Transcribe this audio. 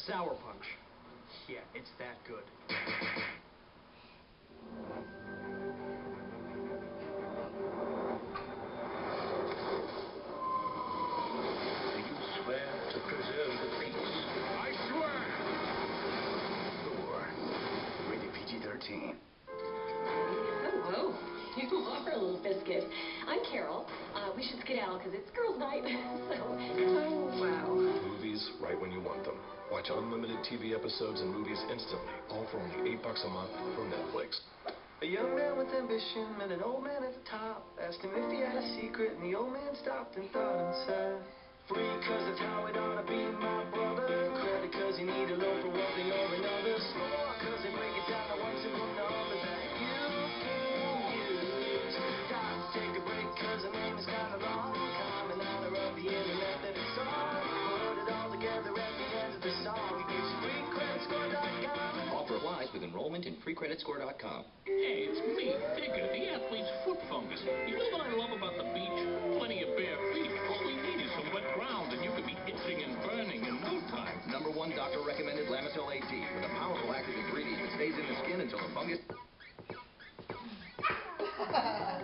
Sour Punch. Yeah, it's that good. Do you swear to preserve the peace? I swear! Thor. Rated PG-13. Hello. You are a little biscuit. I'm Carol. We should skedaddle because it's girls' night. Oh, wow. Movies right when you want them. Watch unlimited TV episodes and movies instantly, all for only $8 a month from Netflix. A young man with ambition met an old man at the top. Asked him if he had a secret, and the old man stopped and thought and said, free, cause that's how it ought to be, my brother. Credit, cause you need a loan for one thing or another. Score, cause they break it down to one simple number that you can use. Time to take a break, cause the name is kinda long. Common honor of the internet that it's on. Put it all together at the end of the song. It gives you freecreditscore.com. Offer applies with enrollment in freecreditscore.com. Hey, it's me, Digger, the athlete's foot fungus. You know what I love about the beach? Plenty of bare feet. All we need is some wet ground, and you could be itching and burning in no time. #1 doctor-recommended Lamisil AD with a powerful active ingredient that stays in the skin until the fungus...